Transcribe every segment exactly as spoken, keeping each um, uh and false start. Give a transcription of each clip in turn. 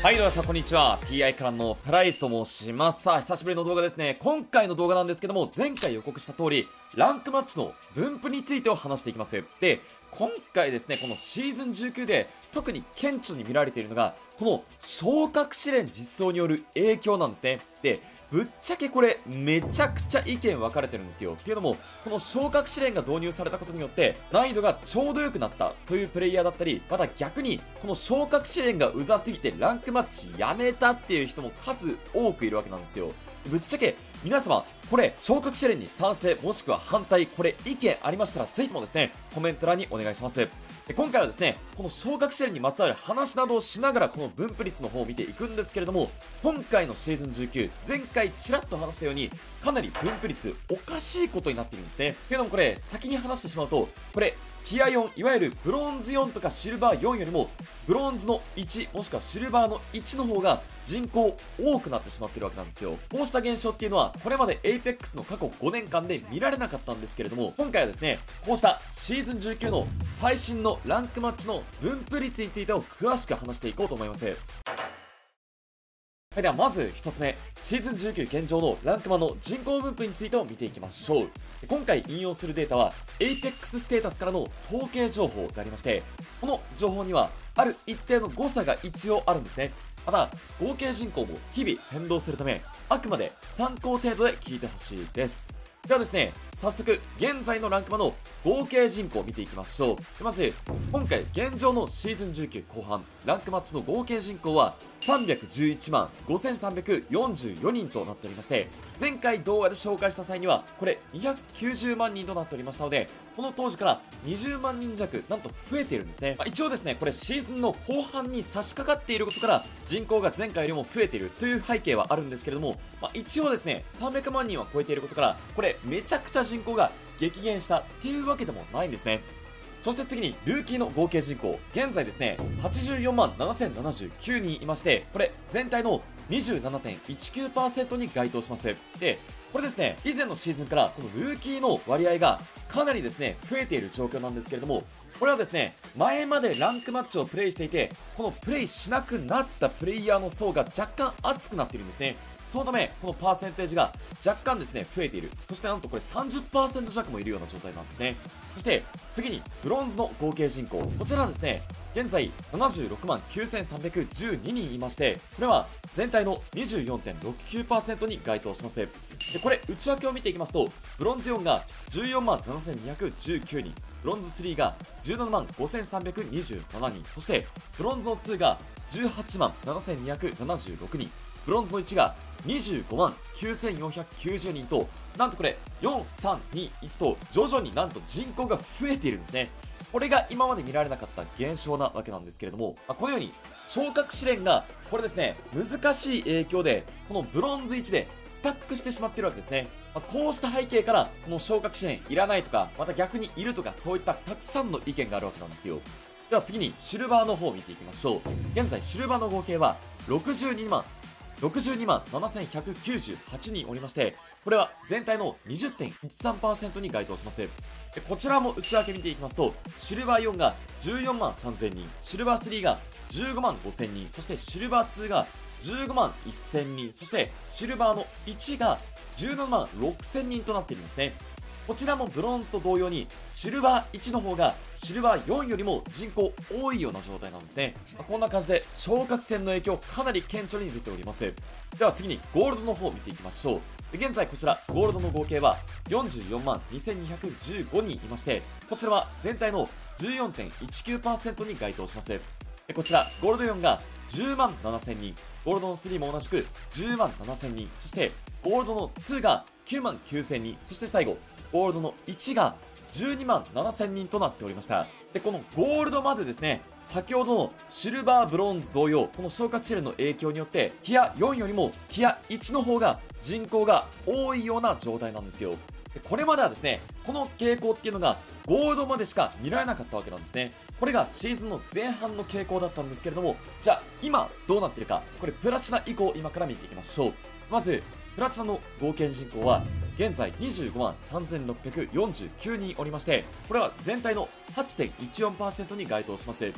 はい、どうも皆さん、こんにちは。ティーアイ からのプライスと申します。さあ、久しぶりの動画ですね。今回の動画なんですけども、前回予告した通り、ランクマッチの分布についてを話していきます。で、今回ですね、このシーズンじゅうきゅうで特に顕著に見られているのが、この昇格試練実装による影響なんですね。で、ぶっちゃけこれめちゃくちゃ意見分かれてるんですよ。っていうのも、この昇格試練が導入されたことによって難易度がちょうど良くなったというプレイヤーだったり、また逆にこの昇格試練がうざすぎてランクマッチやめたっていう人も数多くいるわけなんですよ。ぶっちゃけ皆様これ昇格試練に賛成もしくは反対、これ意見ありましたらぜひともですねコメント欄にお願いします。で今回はですねこの昇格試練にまつわる話などをしながらこの分布率の方を見ていくんですけれども、今回のシーズンじゅうきゅう、前回ちらっと話したようにかなり分布率おかしいことになっているんですね。けどもこれ先に話してしまうと、これティアよん、いわゆるブロンズよんとかシルバーよんよりもブロンズのいちもしくはシルバーのいちの方が人口多くなってしまっているわけなんですよ。こうした現象っていうのはこれまで エイペックス の過去ごねんかんで見られなかったんですけれども、今回はですねこうしたシーズンじゅうきゅうの最新のランクマッチの分布率についてを詳しく話していこうと思います。はい、ではまずひとつめ、シーズンじゅうきゅう現状のランクマの人口分布についてを見ていきましょう。今回引用するデータは エイペックス ステータスからの統計情報でありまして、この情報にはある一定の誤差が一応あるんですね。また合計人口も日々変動するため、あくまで参考程度で聞いてほしいです。ではですね、早速現在のランクマの合計人口を見ていきましょう。でまず今回現状のシーズンじゅうきゅう後半ランクマッチの合計人口はさんびゃくじゅういちまんごせんさんびゃくよんじゅうよにんとなっておりまして、前回動画で紹介した際にはこれにひゃくきゅうじゅうまんにんとなっておりましたので、この当時からにじゅうまんにん弱なんと増えているんですね。まあ、一応ですねこれシーズンの後半に差し掛かっていることから人口が前回よりも増えているという背景はあるんですけれども、まあ、一応ですねさんびゃくまんにんは超えていることからこれめちゃくちゃ人口が激減したっていうわけでもないんですね。そして次にルーキーの合計人口、現在ですねはちじゅうよんまんななせんななじゅうきゅうにんいまして、これ全体の にじゅうななてんいちきゅうパーセント に該当します。でこれですね以前のシーズンからこのルーキーの割合がかなりですね増えている状況なんですけれども、これはですね前までランクマッチをプレイしていてこのプレイしなくなったプレイヤーの層が若干厚くなっているんですね。そのためこのパーセンテージが若干ですね増えている。そしてなんとこれ さんじゅっパーセント 弱もいるような状態なんですね。そして次にブロンズの合計人口、こちらはですね現在ななじゅうろくまんきゅうせんさんびゃくじゅうににんいまして、これは全体の にじゅうよんてんろくきゅうパーセント に該当します。でこれ内訳を見ていきますと、ブロンズよんがじゅうよんまんななせんにひゃくじゅうきゅうにん、ブロンズスリーがじゅうななまんごせんさんびゃくにじゅうななにん、そしてブロンズのツーがじゅうはちまんななせんにひゃくななじゅうろくにん、ブロンズのいちがにじゅうごまんきゅうせんよんひゃくきゅうじゅうにんと、なんとこれよん、さん、に、いちと徐々になんと人口が増えているんですね。これが今まで見られなかった現象なわけなんですけれども、このように昇格試練がこれですね難しい影響でこのブロンズいちでスタックしてしまっているわけですね。こうした背景からこの昇格試練いらないとか、また逆にいるとか、そういったたくさんの意見があるわけなんですよ。では次にシルバーの方を見ていきましょう。現在シルバーの合計はろくじゅうにまんろくじゅうにまんななせんひゃくきゅうじゅうはちにんおりまして、これは全体の にじゅってんいちさんパーセント に該当します。でこちらも内訳見ていきますと、シルバーよんがじゅうよんまんさんぜんにん、シルバースリーがじゅうごまんごせんにん、そしてシルバーツーがじゅうごまんせんにん、そしてシルバーのいちがじゅうななまんろくせんにんとなっているんですね。こちらもブロンズと同様にシルバーいちの方がシルバーよんよりも人口多いような状態なんですね。こんな感じで昇格戦の影響かなり顕著に出ております。では次にゴールドの方を見ていきましょう。現在こちらゴールドの合計はよんじゅうよんまんにせんにひゃくじゅうごにんいまして、こちらは全体の じゅうよんてんいちきゅうパーセント に該当します。こちらゴールドよんがじゅうまんななせんにん、ゴールドのスリーも同じくじゅうまんななせんにん、そしてゴールドのツーがきゅうまんきゅうせんにん、そして最後ゴールドのいちがじゅうにまんななせんにんとなっておりました。でこのゴールドまでですね先ほどのシルバーブロンズ同様、この昇格試練の影響によってティアよんよりもティアいちの方が人口が多いような状態なんですよ。でこれまではですねこの傾向っていうのがゴールドまでしか見られなかったわけなんですね。これがシーズンの前半の傾向だったんですけれども、じゃあ今どうなってるか、これプラチナ以降今から見ていきましょう。まずプラチナの合計人口は現在にじゅうごまんさんぜんろっぴゃくよんじゅうきゅうにんおりまして、これは全体の はちてんいちよんパーセント に該当します。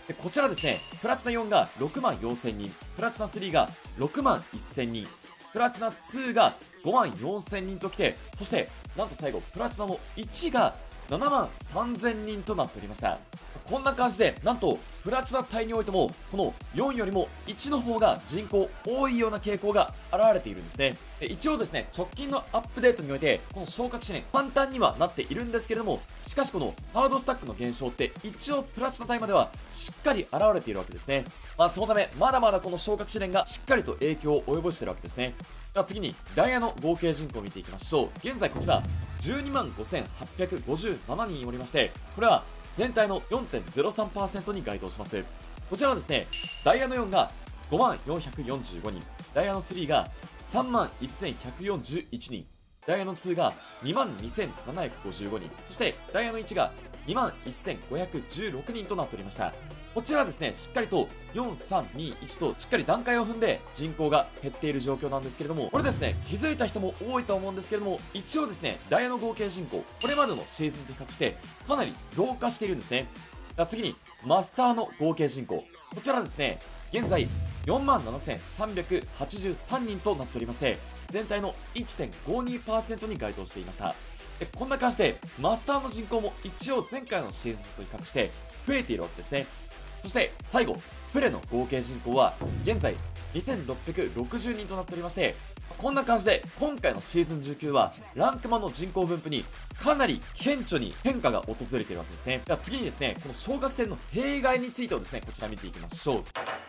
でこちらですね、プラチナよんがろくまんよんせんにん、プラチナスリーがろくまんせんにん、プラチナにがごまんよんせんにんときて、そしてなんと最後プラチナのいちがななまんさんぜんにんとなっておりました。こんな感じで、なんとプラチナ帯においてもこのよんよりもいちの方が人口多いような傾向が現れているんですね。で一応ですね、直近のアップデートにおいてこの昇格試練簡単にはなっているんですけれども、しかしこのハードスタックの減少って一応プラチナ帯まではしっかり現れているわけですね。まあそのためまだまだこの昇格試練がしっかりと影響を及ぼしているわけですね。では次にダイヤの合計人口を見ていきましょう。現在こちらじゅうにまんごせんはっぴゃくごじゅうななにんおりまして、これは全体の よんてんゼロさんパーセント に該当します。こちらはですね、ダイヤのよんがごまんよんひゃくよんじゅうごにん、ダイヤのさんがさんまんせんひゃくよんじゅういちにん、ダイヤのにがにまんにせんななひゃくごじゅうごにん、そしてダイヤのいちがにまんせんごひゃくじゅうろくにんとなっておりました。こちらはですね、しっかりとよん、さん、に、いちとしっかり段階を踏んで人口が減っている状況なんですけれども、これですね、気づいた人も多いと思うんですけれども、一応ですね、ダイヤの合計人口、これまでのシーズンと比較してかなり増加しているんですね。では次に、マスターの合計人口。こちらはですね、現在よんまんななせんさんびゃくはちじゅうさんにんとなっておりまして、全体の いってんごにパーセント に該当していました。でこんな感じで、マスターの人口も一応前回のシーズンと比較して増えているわけですね。そして最後、プレの合計人口は現在にせんろっぴゃくろくじゅうにんとなっておりまして、こんな感じで今回のシーズンじゅうきゅうはランクマンの人口分布にかなり顕著に変化が訪れているわけですね。では次にですね、この昇格戦の弊害についてをですね、こちら見ていきましょう。こ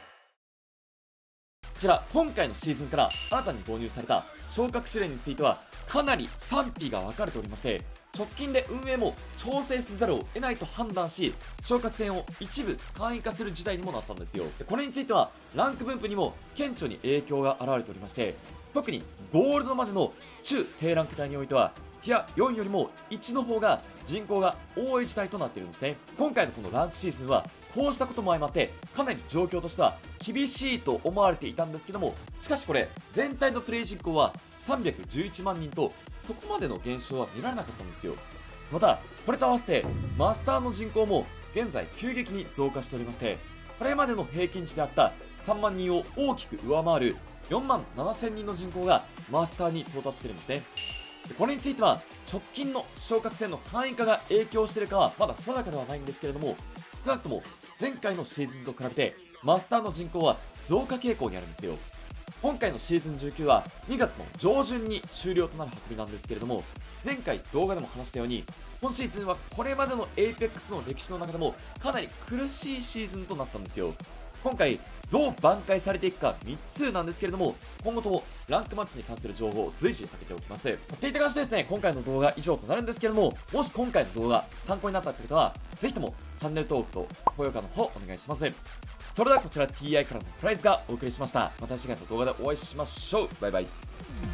ちら今回のシーズンから新たに導入された昇格試練についてはかなり賛否が分かれておりまして、直近で運営も調整せざるを得ないと判断し、昇格戦を一部簡易化する事態にもなったんですよ。でこれについてはランク分布にも顕著に影響が現れておりまして、特にゴールドまでの中低ランク帯においてはティアよんよりもいちの方が人口が多い事態となっているんですね。今回のこのランクシーズンはこうしたことも相まってかなり状況としては厳しいと思われていたんですけども、しかしこれ全体のプレイ人口はさんびゃくじゅういちまんにんとそこまでの減少は見られなかったんですよ。またこれと合わせてマスターの人口も現在急激に増加しておりまして、これまでの平均値であったさんまんにんを大きく上回るよんまんななせんにんの人口がマスターに到達しているんですね。これについては直近の昇格戦の簡易化が影響しているかはまだ定かではないんですけれども、少なくとも前回のシーズンと比べてマスターの人口は増加傾向にあるんですよ。今回のシーズンじゅうきゅうはにがつの上旬に終了となる運びなんですけれども、前回動画でも話したように今シーズンはこれまでの エイペックス の歴史の中でもかなり苦しいシーズンとなったんですよ。今回どう挽回されていくかみっつなんですけれども、今後ともランクマッチに関する情報を随時上げておきます。といった感じでですね、今回の動画以上となるんですけれども、もし今回の動画参考になったという方はぜひともチャンネル登録と高評価の方お願いします。それではこちら ティーアイ からのプライズがお送りしました。また次回の動画でお会いしましょう。バイバイ。